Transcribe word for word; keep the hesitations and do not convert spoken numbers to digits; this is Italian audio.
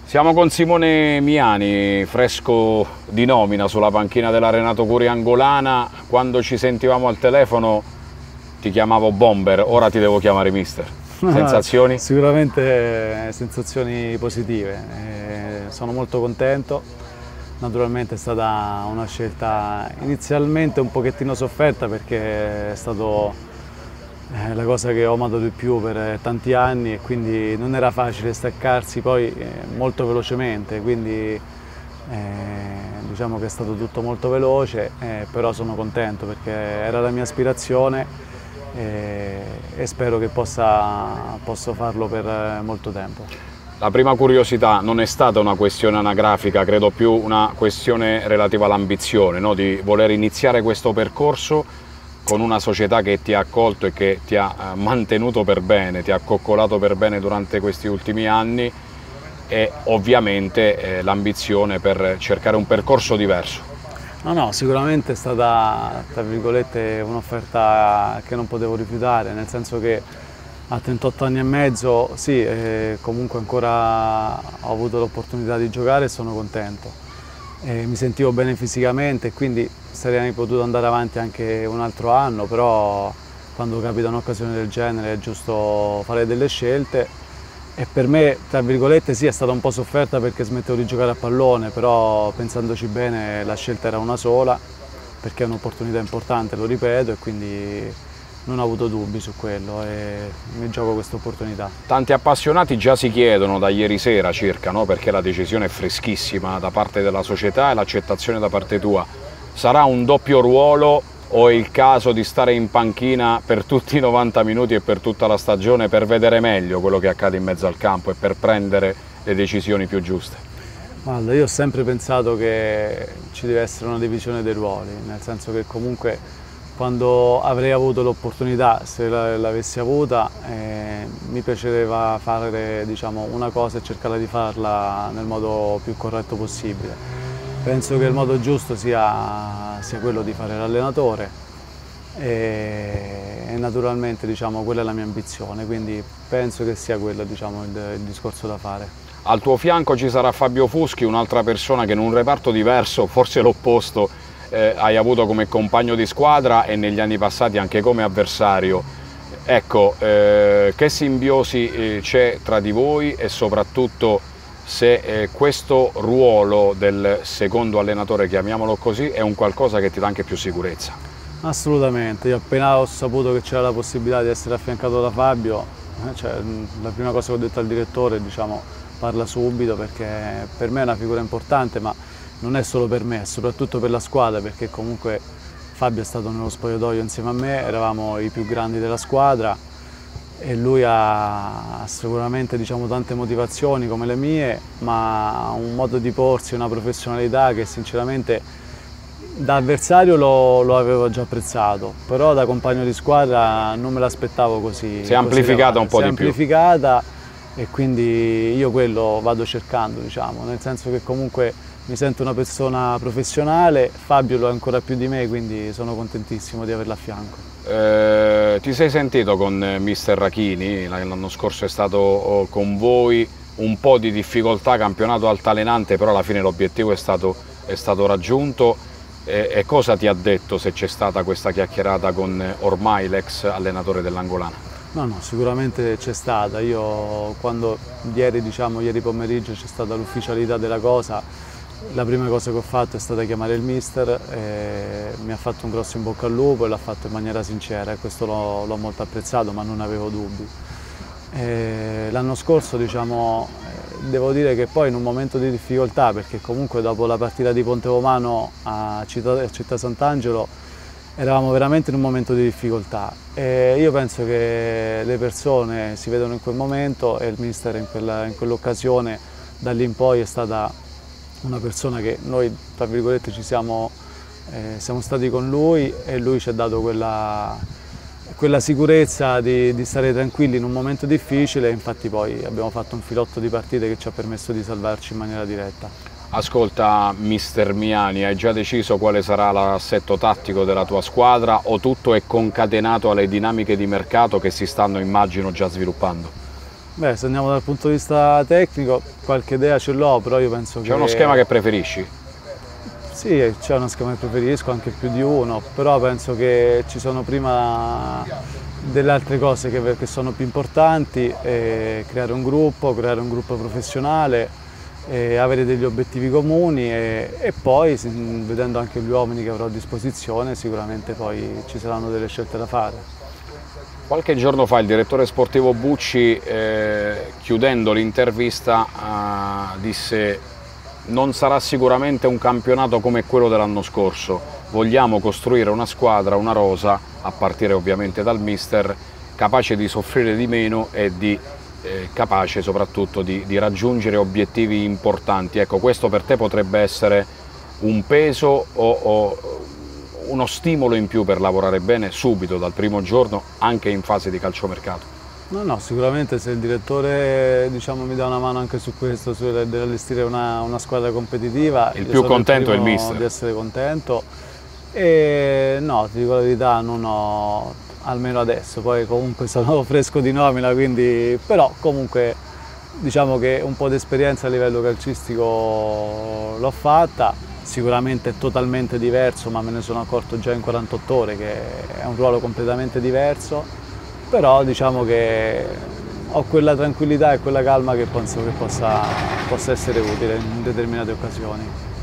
Siamo con Simone Miani, fresco di nomina sulla panchina della Renato Curia Angolana. Quando ci sentivamo al telefono ti chiamavo Bomber, ora ti devo chiamare Mister. Sensazioni? Sicuramente sensazioni positive, eh, sono molto contento. Naturalmente è stata una scelta inizialmente un pochettino sofferta perché è stato eh, la cosa che ho amato di più per tanti anni e quindi non era facile staccarsi poi eh, molto velocemente, quindi eh, diciamo che è stato tutto molto veloce, eh, però sono contento perché era la mia aspirazione e, e spero che possa, posso farlo per molto tempo. La prima curiosità non è stata una questione anagrafica, credo più una questione relativa all'ambizione, no? Di voler iniziare questo percorso con una società che ti ha accolto e che ti ha mantenuto per bene, ti ha coccolato per bene durante questi ultimi anni e ovviamente eh, l'ambizione per cercare un percorso diverso. No, no, sicuramente è stata, tra virgolette, un'offerta che non potevo rifiutare, nel senso che a trentotto anni e mezzo, sì, eh, comunque ancora ho avuto l'opportunità di giocare e sono contento. E mi sentivo bene fisicamente e quindi sarei potuto andare avanti anche un altro anno, però quando capita un'occasione del genere è giusto fare delle scelte e per me, tra virgolette, sì, è stata un po' sofferta perché smettevo di giocare a pallone, però pensandoci bene la scelta era una sola perché è un'opportunità importante, lo ripeto, e quindi non ho avuto dubbi su quello e mi gioco questa opportunità. Tanti appassionati già si chiedono da ieri sera circa, no? Perché la decisione è freschissima da parte della società e l'accettazione da parte tua. Sarà un doppio ruolo o è il caso di stare in panchina per tutti i novanta minuti e per tutta la stagione per vedere meglio quello che accade in mezzo al campo e per prendere le decisioni più giuste? Guarda, io ho sempre pensato che ci deve essere una divisione dei ruoli, nel senso che comunque quando avrei avuto l'opportunità, se l'avessi avuta, eh, mi piaceva fare, diciamo, una cosa e cercare di farla nel modo più corretto possibile. Penso che il modo giusto sia, sia quello di fare l'allenatore e, e naturalmente, diciamo, quella è la mia ambizione, quindi penso che sia quello, diciamo, il, il discorso da fare. Al tuo fianco ci sarà Fabio Fuschi, un'altra persona che in un reparto diverso, forse l'opposto, Eh, hai avuto come compagno di squadra e negli anni passati anche come avversario. Ecco, eh, che simbiosi eh, c'è tra di voi e soprattutto se eh, questo ruolo del secondo allenatore, chiamiamolo così, è un qualcosa che ti dà anche più sicurezza? Assolutamente, io appena ho saputo che c'era la possibilità di essere affiancato da Fabio, eh, cioè, la prima cosa che ho detto al direttore, diciamo, parla subito perché per me è una figura importante, ma non è solo per me, è soprattutto per la squadra, perché comunque Fabio è stato nello spogliatoio insieme a me, eravamo i più grandi della squadra e lui ha sicuramente, diciamo, tante motivazioni come le mie, ma un modo di porsi, una professionalità che sinceramente da avversario lo, lo avevo già apprezzato, però da compagno di squadra non me l'aspettavo così. Si è amplificata un po' di più. Si è amplificata e quindi io quello vado cercando, diciamo, nel senso che comunque mi sento una persona professionale, Fabio lo è ancora più di me, quindi sono contentissimo di averla a fianco. Eh, ti sei sentito con mister Rachini, l'anno scorso è stato con voi, un po' di difficoltà, campionato altalenante, però alla fine l'obiettivo è stato, è stato raggiunto. E, e cosa ti ha detto se c'è stata questa chiacchierata con ormai l'ex allenatore dell'Angolana? No, no, sicuramente c'è stata. Io quando ieri, diciamo, ieri pomeriggio c'è stata l'ufficialità della cosa, la prima cosa che ho fatto è stata chiamare il mister, e mi ha fatto un grosso in bocca al lupo e l'ha fatto in maniera sincera e questo l'ho molto apprezzato, ma non avevo dubbi. L'anno scorso, diciamo, devo dire che poi in un momento di difficoltà, perché comunque dopo la partita di Pontevomano a Città, a Città Sant'Angelo eravamo veramente in un momento di difficoltà e io penso che le persone si vedono in quel momento e il mister in quell'occasione, in da lì in poi è stata una persona che noi, tra virgolette, ci siamo, eh, siamo stati con lui e lui ci ha dato quella, quella sicurezza di, di stare tranquilli in un momento difficile, infatti poi abbiamo fatto un filotto di partite che ci ha permesso di salvarci in maniera diretta. Ascolta mister Miani, hai già deciso quale sarà l'assetto tattico della tua squadra o tutto è concatenato alle dinamiche di mercato che si stanno, immagino, già sviluppando? Beh, se andiamo dal punto di vista tecnico, qualche idea ce l'ho, però io penso che... C'è uno schema che preferisci? Sì, c'è uno schema che preferisco, anche più di uno, però penso che ci sono prima delle altre cose che, che sono più importanti, eh, creare un gruppo, creare un gruppo professionale, eh, avere degli obiettivi comuni e, e poi, vedendo anche gli uomini che avrò a disposizione, sicuramente poi ci saranno delle scelte da fare. Qualche giorno fa il direttore sportivo Bucci, eh, chiudendo l'intervista, eh, disse: non sarà sicuramente un campionato come quello dell'anno scorso, vogliamo costruire una squadra, una rosa, a partire ovviamente dal mister, capace di soffrire di meno e di, eh, capace soprattutto di, di raggiungere obiettivi importanti. Ecco, questo per te potrebbe essere un peso o, o uno stimolo in più per lavorare bene subito dal primo giorno, anche in fase di calciomercato? No, no, sicuramente se il direttore, diciamo, mi dà una mano anche su questo, su allestire una, una squadra competitiva, il più contento il è il mister. Di essere contento. E no, ti dico la verità, non ho, almeno adesso, poi comunque sono fresco di nomina, quindi, però comunque diciamo che un po' di esperienza a livello calcistico l'ho fatta. Sicuramente è totalmente diverso, ma me ne sono accorto già in quarantotto ore che è un ruolo completamente diverso, però diciamo che ho quella tranquillità e quella calma che penso che possa, possa essere utile in determinate occasioni.